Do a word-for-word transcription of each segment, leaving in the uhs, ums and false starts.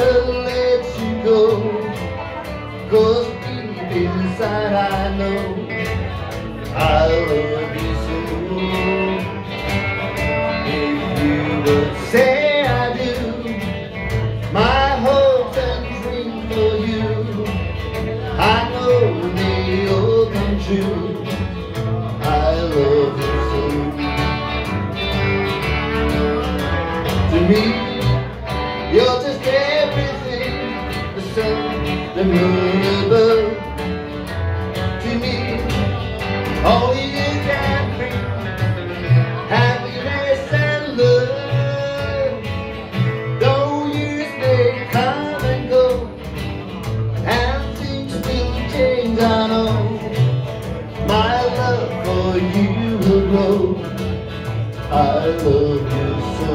let you go, 'cause deep inside I know I love you so. If you would say I do, my hopes and dreams for you, I know they all come true. I love you so. To me, you're just everything, the sun, the moon above. To me, only you can bring happiness and love. Though years may come and go, and things will change, I know my love for you will grow. I love you so.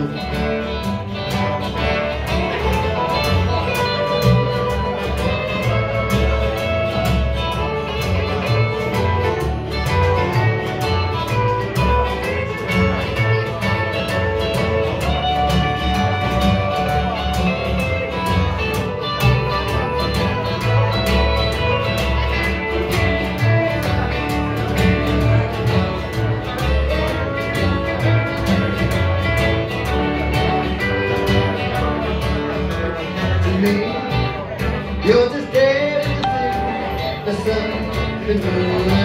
You're just everything, the sun, the moon